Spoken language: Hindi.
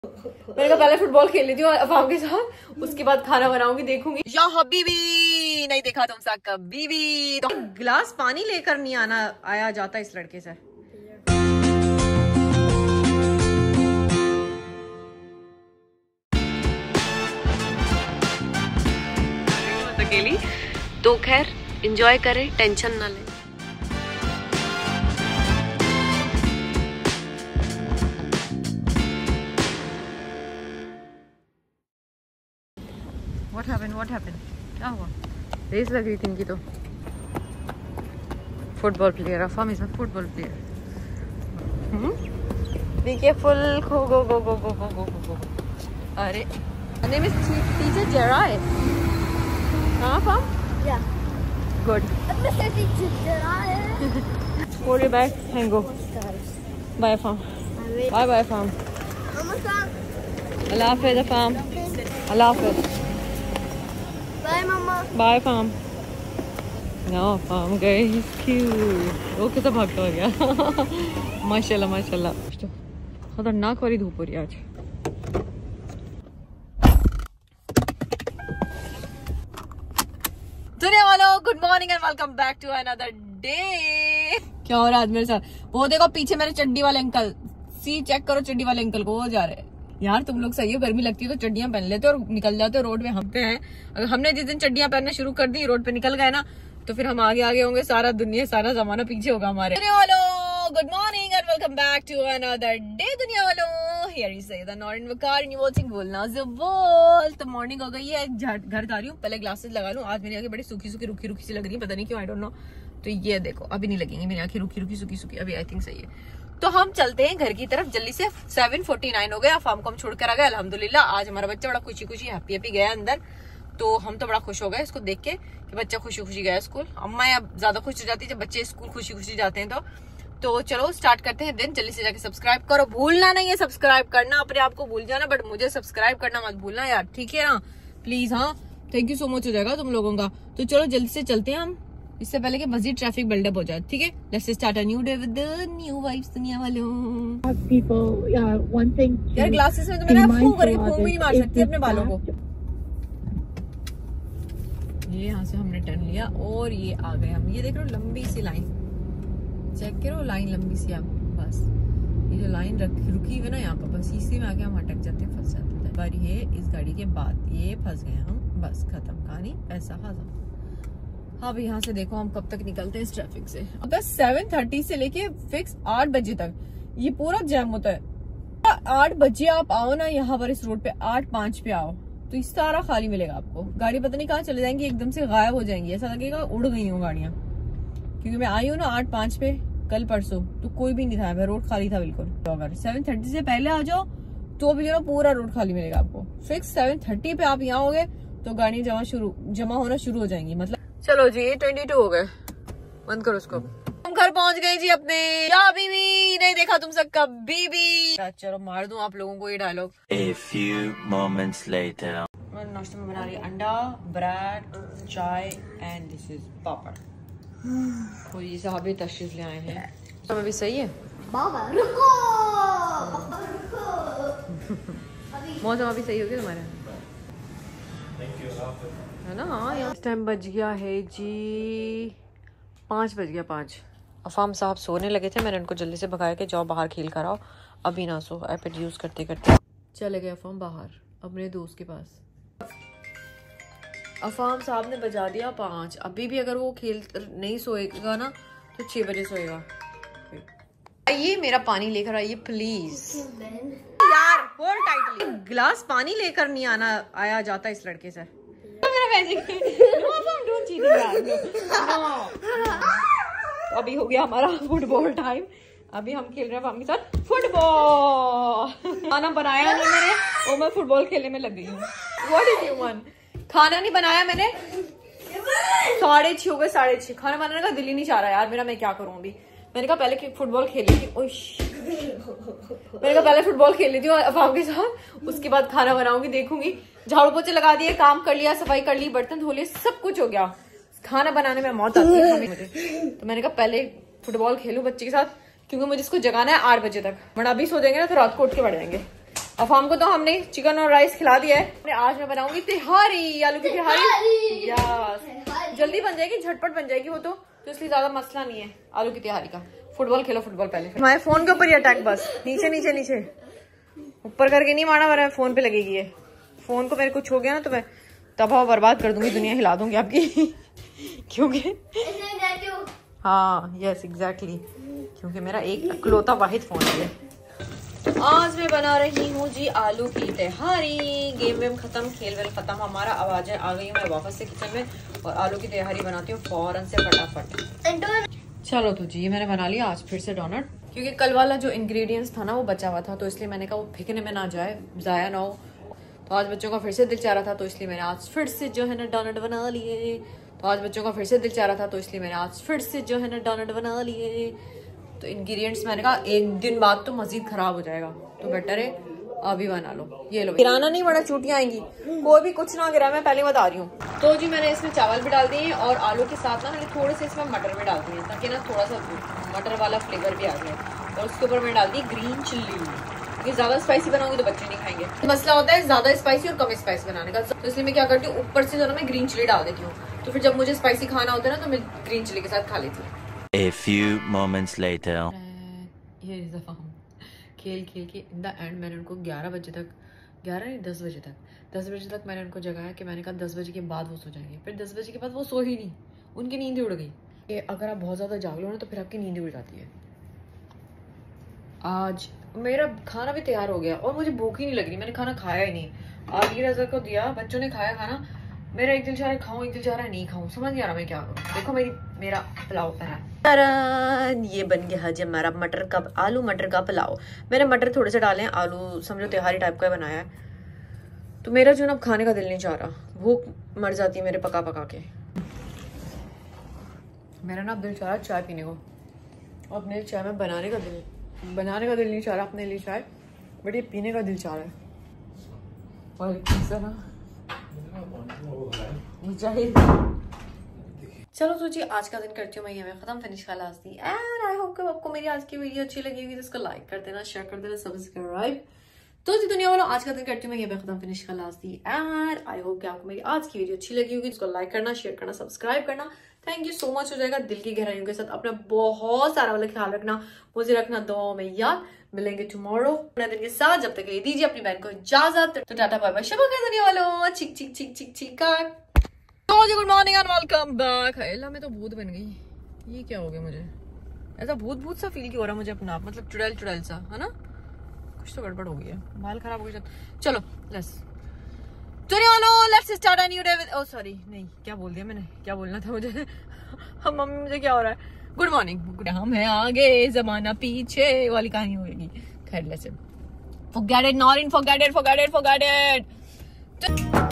मैंने कहा पहले फुटबॉल खेल लेती हूँ अफाम के साथ, उसके बाद खाना बनाऊंगी, देखूंगी। या हबीबी, नहीं देखा तुमसे कभी भी। तो गिलास पानी लेकर नहीं आया जाता इस लड़के से। अकेली तो खैर एंजॉय करें, टेंशन ना लें। What happened? क्या हुआ? रेस लग रही थी इनकी तो। Football player, Afam is football player. Be careful, go go go go go go go go. अरे नेम इज टीचर जेराय। हाँ अफाम? Yeah. Good. Mr. Teacher Jerai. Hold your bag and go. Bye अफाम। Bye bye अफाम। अल्लाह हाफिज़ अफाम। अल्लाह हाफिज़। Bye mama. Bye अफाम। No अफाम गए, he's cute। वो कैसा भागता हो गया। माशाल्लाह माशाल्लाह। खतरनाक वाली धूप हो रही है आज। दुनिया वालों, good morning and welcome back to another day. क्या हो रहा है आज मेरे साथ? वो देखो पीछे मेरे चड्डी वाले अंकल, सी चेक करो चड्डी वाले अंकल को, वो जा रहे हैं। यार तुम लोग सही हो, गर्मी लगती है तो चड्डियां पहन लेते और निकल जाते हो रोड में। हम हैं, अगर हमने जिस दिन चड्डियां पहनना शुरू कर दी, रोड पे निकल गए ना, तो फिर हम आगे आगे होंगे, सारा दुनिया सारा जमाना पीछे होगा हमारे। दुनिया वालों, good morning and welcome back to another day. दुनिया वालों, here is Saeeda Noreen Waqar and you watching बोलना ज़बोल। तो मॉर्निंग हो गई है, घर जा रही हूँ, पहले ग्लासेस लगा लूँ। आज मेरी आंखें बड़ी सूखी सूखी रुखी रुखी सी लग रही है, पता नहीं क्यों, आई डोंट नो। तो ये देखो अभी नहीं लगेंगी मेरी आंखें रुखी रुखी सूखी सूखी, अभी आई थिंक सही है। तो हम चलते हैं घर की तरफ जल्दी से। 7:49 हो गया, फार्म को हम छोड़ कर आ गए अल्हम्दुलिल्लाह। आज हमारा बच्चा बड़ा खुशी खुशी हैप्पी हैप्पी गया अंदर, तो हम तो बड़ा खुश हो गए इसको देख के कि बच्चा खुशी खुशी गया स्कूल। अम्मा अब ज्यादा खुश हो जाती है जब बच्चे स्कूल खुशी खुशी जाते हैं। तो चलो स्टार्ट करते हैं दिन। जल्दी से जाके सब्सक्राइब करो, भूलना नहीं है सब्सक्राइब करना, अपने आप को भूल जाना बट मुझे सब्सक्राइब करना मत भूलना यार, ठीक है ना प्लीज। हाँ थैंक यू सो मच हो जाएगा तुम लोगों का। तो चलो जल्दी से चलते हैं हम, इससे पहले कि मजीद ट्रैफिक बिल्डअप हो जाए, ठीक है। Let's start a new day with the new vibes दुनिया वालों। यार ग्लासेस में तो मैंने फूंक करके फूंक भी नहीं मार सकती अपने बालों को। ये यहाँ से हमने टर्न लिया और ये आ गए हम। ये देख रहे हो लंबी सी लाइन, चेक करो लाइन लंबी सी। आप बस ये जो लाइन रुकी हुई है ना यहाँ पर, बस इसी में आके हम अटक जाते हैं, फंस जाते हैं। बारी है इस गाड़ी के बाद, ये फंस गए हम, बस खत्म कहानी, पैसा खत्म। हाँ भाई यहाँ से देखो हम कब तक निकलते हैं इस ट्रैफिक से। बस 7:30 से लेके फिक्स 8 बजे तक ये पूरा जैम होता है। 8 बजे आप आओ ना यहाँ पर इस रोड पे, 8:05 पे आओ तो इस सारा खाली मिलेगा आपको। गाड़ी पता नहीं कहाँ चले जाएंगी, एकदम से गायब हो जाएंगी, ऐसा लगेगा उड़ गई हूँ गाड़ियाँ। क्योंकि मैं आई हूँ ना 8:05 पे कल परसों, तो कोई भी नहीं था, रोड खाली था बिल्कुल। तो अगर 7:30 से पहले आ जाओ तो भी पूरा रोड खाली मिलेगा आपको। फिक्स 7:30 पे आप यहाँ होगे तो गाड़ियाँ जमा होना शुरू हो जाएंगी। मतलब चलो जी 22 हो गए, बंद करो उसको। हम घर पहुंच गए जी अपने। या बीबी, नहीं देखा तुमसे कभी भी। चलो मार दूं आप लोगों को ये dialogue. A few moments later. मैं नाश्ते में बना रही अंडा, ब्रेड, चाय एंड दिस इज पापड़। कोई ये साहब तशरीफ ले आए हैं। तो अभी सही है बाबा रुको। मौसम अभी सही हो गया तुम्हारे, है ना। हाँ यार टाइम बज गया है जी 5 बज गया 5। अफाम साहब सोने लगे थे, मैंने उनको जल्दी से भगाया कि जाओ बाहर खेल कर आओ, अभी ना सो। आईपैड यूज करते करते चले गए अफाम बाहर अपने दोस्त के पास। अफाम साहब ने बजा दिया 5। अभी भी अगर वो खेल नहीं सोएगा ना तो 6 बजे सोएगा। आइए मेरा पानी लेकर आइए प्लीज यार, होल्ड टाइटली। गिलास पानी लेकर नहीं आया जाता इस लड़के से। अभी हो गया हमारा फुटबॉल टाइम, अभी हम खेल रहे हैं आपके साथ फुटबॉल। खाना बनाया नहीं मैंने और मैं फुटबॉल खेलने में लग गई हूँ। What is you want? खाना नहीं बनाया मैंने, 6:30 हो गए, 6:30। खाना बनाने का दिल ही नहीं चाह रहा यार मेरा, मैं क्या करूँ अभी। मैंने कहा पहले फुटबॉल खेल लेती हूँ, मैंने कहा पहले फुटबॉल खेल लेती हूँ अफाम के साथ, उसके बाद खाना बनाऊंगी, देखूंगी। झाड़ू पोछे लगा दिए, काम कर लिया, सफाई कर ली, बर्तन धो लिए, सब कुछ हो गया। खाना बनाने में मौत आती है मुझे। तो मैंने कहा पहले फुटबॉल खेलूं बच्चे के साथ, क्योंकि मुझे इसको जगाना है 8 बजे तक, वरना अभी सो जाएंगे ना तो रात को उठ के बढ़ जाएंगे। अफाम को तो हमने चिकन और राइस खिला दिया है। आज मैं बनाऊंगी तिहारी, आलू की तिहारी। यस, जल्दी बन जाएगी, झटपट बन जाएगी वो तो इसलिए ज्यादा मसला नहीं है आलू की तिहारी का। फुटबॉल खेलो, फुटबॉल पहले। हमारे फोन के ऊपर ही अटैक, बस नीचे नीचे नीचे, ऊपर करके नहीं मारना वरना फोन पे लगेगी ये। फोन को मेरे कुछ हो गया ना तो मैं तबाह बर्बाद कर दूंगी, दुनिया हिला दूंगी आपकी क्योंकि हाँ यस एग्जैक्टली, क्योंकि मेरा एक इकलौता वाहिद फोन है। आज मैं बना रही हूँ जी आलू की तिहारी। गेम वेम खत्म, खेल वेल खत्म हमारा। आवाजें आ गई हूँ मैं वापस से किचन में और आलू की तिहारी बनाती हूँ फौरन से फटाफट। चलो तो जी मैंने बना लिया आज फिर से डोनट, क्योंकि कल वाला जो इंग्रेडिएंट्स था ना वो बचा हुआ था, तो इसलिए मैंने कहा वो फेंकने में ना जाए, जाया ना हो। तो आज बच्चों का फिर से दिल चाह रहा था, तो इसलिए मैंने आज फिर से जो है ना डोनट बना लिए। तो आज बच्चों का फिर से दिल चाह रहा था, तो इसलिए मैंने आज फिर से जो है ना डोनट बना लिए। तो इंग्रेडिएंट्स मैंने कहा एक दिन बाद तो मजीद खराब हो जाएगा, तो बेटर है अभी बना लो। ये लो, गिराना नहीं वरना चूटियां आएंगी। कोई भी कुछ ना गिरा, मैं पहले बता रही हूँ। तो जी मैंने इसमें चावल भी डाल दिए हैं और आलू के साथ ना मैंने थोड़े से इसमें मटर भी डाल दिए, ताकि ना थोड़ा सा मटर वाला फ्लेवर भी आ जाए। और उसके ऊपर मैंने डाल दी ग्रीन चिल्ली, क्योंकि ज्यादा स्पाइसी बनाऊंगी तो बच्चे नहीं खाएंगे। मसला होता है ज्यादा स्पाइसी और कम स्पाइसी बनाने का, तो इसलिए मैं क्या करती हूँ ऊपर से जो ना मैं ग्रीन चिल्ली डाल देती हूँ, तो फिर जब मुझे स्पाइसी खाना होता है ना तो मैं ग्रीन चिल्ली के साथ खा लेती हूँ। A few moments later. ये खेल खेल के इन द एंड मैंने उनको 11 बजे तक, 11 नहीं 10 बजे तक मैंने उनको जगाया कि मैंने कहा 10 बजे के बाद वो सो जाएंगे। फिर 10 बजे के बाद वो सो ही नहीं, उनकी नींद ही उड़ गई। ये अगर आप बहुत ज़्यादा जाग लो ना तो फिर आपकी नींद उड़ जाती है। आज मेरा खाना भी तैयार हो गया और मुझे भूख ही नहीं लग रही, मैंने खाना खाया ही नहीं। आगे रज़ा को दिया, बच्चों ने खाया खाना, मेरा एक दिल चाह रहा है खाऊं, एक दिल चाह रहा है नहीं खाऊं, समझ नहीं आ रहा मैं क्या करूं। देखो मेरा पुलाव है, ये बन गया है जी हमारा मटर का आलू मटर का पुलाव। मैंने मटर थोड़े से डाले हैं, आलू समझो तिहारी टाइप का बनाया है। तो मेरा जो ना अब खाने का दिल नहीं चाह रहा, भूख मर जाती है मेरे पका पका के। मेरा ना अब दिल चाह रहा है चाय पीने को, और अपने चाय में बनाने का दिल नहीं चाह रहा अपने लिए चाय, बट ये पीने का दिल चाह रहा है। और चलो तो जी आज का दिन करती हूँ मैं ये खत्म, फिनिश खलास दी। एंड आई होप कि आपको मेरी आज की वीडियो अच्छी लगी होगी, तो इसको लाइक कर देना, शेयर कर देना, सब्सक्राइब। तो जी दुनिया वालों आज का दिन करती हूँ मैं ये खत्म, फिनिश खलास दी। एंड आई होप कि आपको मेरी आज की वीडियो अच्छी लगी होगी, इसको लाइक करना, शेयर करना, सब्सक्राइब करना। थैंक यू सो मच हो जाएगा दिल की गहराइयों के साथ। अपना बहुत सारा वाला ख्याल रखना, मुझे रखना दुआओं में याद। मिलेंगे टुमारो अपने दिन के साथ, जब तक दीजिए अपनी बहन को इजाजत। तो टाटा बाय बाय, शुभ दुनिया वालों, चिक चिक चिक चिक चिक। Good morning and welcome back. अल्लाह मैं तो भूत बन गई, ये क्या हो गया? मुझे ऐसा भूत सा फील क्यों हो रहा मुझे अपना, मतलब चुड़ैल सा है ना, कुछ तो गड़बड़ हो गई है, बाल खराब हो गया। चलो let's start a new day with, oh sorry नहीं क्या बोल दिया मैंने, क्या बोलना था मुझे हम मम्मी मुझे क्या हो रहा है। गुड मॉर्निंग, हम है आगे जमाना पीछे वाली कहानी होगी। खैर let's forget it, Noreen, forget it.